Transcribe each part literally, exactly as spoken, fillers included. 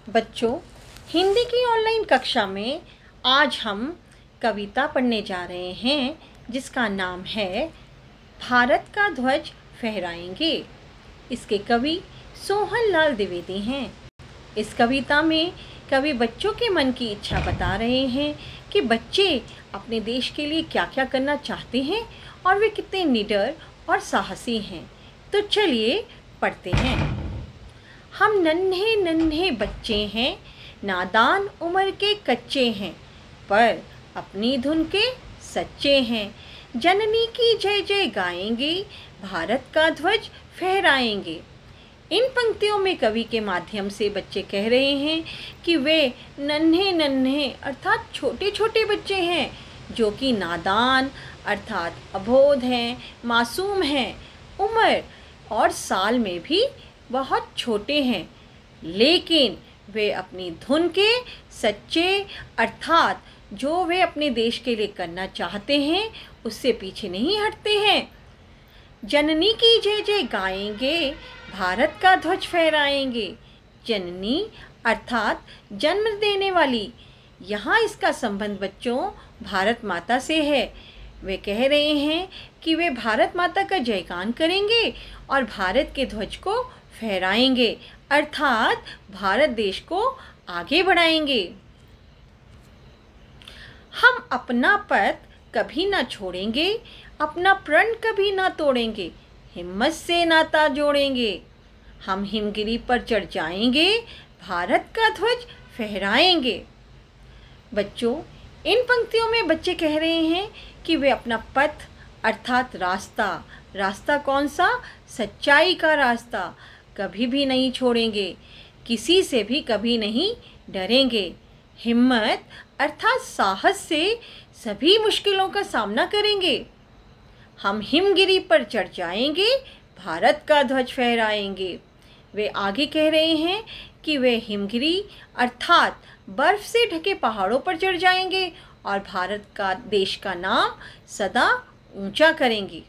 बच्चों, हिंदी की ऑनलाइन कक्षा में आज हम कविता पढ़ने जा रहे हैं जिसका नाम है भारत का ध्वज फहराएंगे। इसके कवि सोहन लाल द्विवेदी हैं। इस कविता में कवि बच्चों के मन की इच्छा बता रहे हैं कि बच्चे अपने देश के लिए क्या क्या करना चाहते हैं और वे कितने निडर और साहसी हैं। तो चलिए पढ़ते हैं। हम नन्हे नन्हे बच्चे हैं, नादान उम्र के कच्चे हैं, पर अपनी धुन के सच्चे हैं। जननी की जय जय गाएंगे, भारत का ध्वज फहराएंगे। इन पंक्तियों में कवि के माध्यम से बच्चे कह रहे हैं कि वे नन्हे नन्हे अर्थात छोटे छोटे बच्चे हैं जो कि नादान अर्थात अबोध हैं, मासूम हैं, उम्र और साल में भी बहुत छोटे हैं, लेकिन वे अपनी धुन के सच्चे अर्थात जो वे अपने देश के लिए करना चाहते हैं उससे पीछे नहीं हटते हैं। जननी की जय जय गाएंगे, भारत का ध्वज फहराएंगे। जननी अर्थात जन्म देने वाली, यहाँ इसका संबंध बच्चों भारत माता से है। वे कह रहे हैं कि वे भारत माता का जयगान करेंगे और भारत के ध्वज को फहराएंगे अर्थात भारत देश को आगे बढ़ाएंगे। हम अपना पथ कभी ना छोड़ेंगे, अपना प्रण कभी ना तोड़ेंगे, हिम्मत से नाता जोड़ेंगे। हम हिमगिरी पर चढ़ जाएंगे, भारत का ध्वज फहराएंगे। बच्चों, इन पंक्तियों में बच्चे कह रहे हैं कि वे अपना पथ अर्थात रास्ता, रास्ता कौन सा? सच्चाई का रास्ता कभी भी नहीं छोड़ेंगे, किसी से भी कभी नहीं डरेंगे। हिम्मत अर्थात साहस से सभी मुश्किलों का सामना करेंगे। हम हिमगिरी पर चढ़ जाएंगे, भारत का ध्वज फहराएंगे। वे आगे कह रहे हैं कि वे हिमगिरी अर्थात बर्फ से ढके पहाड़ों पर चढ़ जाएंगे और भारत का देश का नाम सदा ऊंचा करेंगे।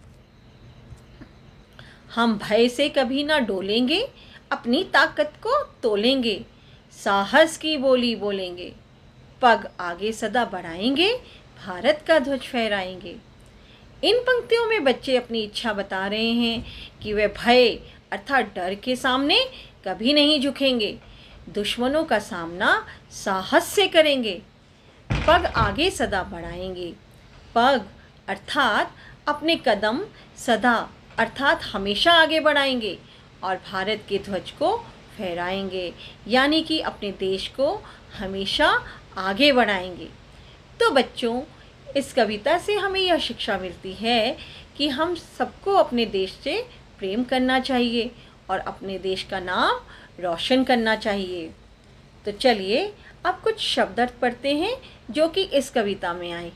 हम भय से कभी ना डोलेंगे, अपनी ताकत को तोलेंगे, साहस की बोली बोलेंगे। पग आगे सदा बढ़ाएंगे, भारत का ध्वज फहराएंगे। इन पंक्तियों में बच्चे अपनी इच्छा बता रहे हैं कि वे भय अर्थात डर के सामने कभी नहीं झुकेंगे, दुश्मनों का सामना साहस से करेंगे। पग आगे सदा बढ़ाएंगे। पग अर्थात अपने कदम सदा अर्थात हमेशा आगे बढ़ाएंगे और भारत के ध्वज को फहराएंगे, यानी कि अपने देश को हमेशा आगे बढ़ाएंगे। तो बच्चों, इस कविता से हमें यह शिक्षा मिलती है कि हम सबको अपने देश से प्रेम करना चाहिए और अपने देश का नाम रोशन करना चाहिए। तो चलिए अब कुछ शब्द अर्थ पढ़ते हैं जो कि इस कविता में आए।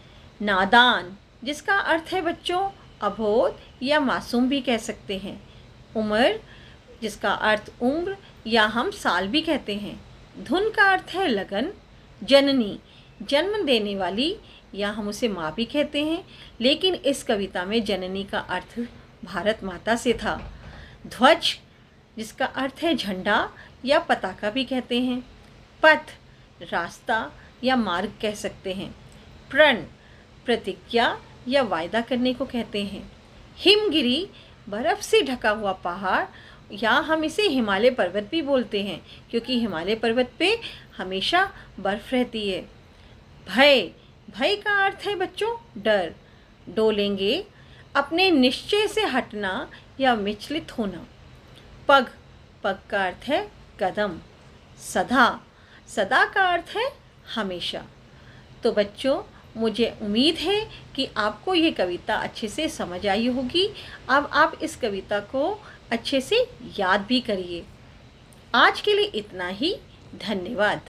नादान, जिसका अर्थ है बच्चों अबोध या मासूम भी कह सकते हैं। उम्र, जिसका अर्थ उम्र या हम साल भी कहते हैं। धुन का अर्थ है लगन। जननी, जन्म देने वाली या हम उसे माँ भी कहते हैं, लेकिन इस कविता में जननी का अर्थ भारत माता से था। ध्वज, जिसका अर्थ है झंडा या पताका भी कहते हैं। पथ, रास्ता या मार्ग कह सकते हैं। प्रण, प्रतिज्ञा या वायदा करने को कहते हैं। हिमगिरी, बर्फ़ से ढका हुआ पहाड़ या हम इसे हिमालय पर्वत भी बोलते हैं क्योंकि हिमालय पर्वत पे हमेशा बर्फ़ रहती है। भय, भय का अर्थ है बच्चों डर। डोलेंगे, अपने निश्चय से हटना या विचलित होना। पग, पग का अर्थ है कदम। सदा, सदा का अर्थ है हमेशा। तो बच्चों, मुझे उम्मीद है कि आपको ये कविता अच्छे से समझ आई होगी। अब आप इस कविता को अच्छे से याद भी करिए। आज के लिए इतना ही। धन्यवाद।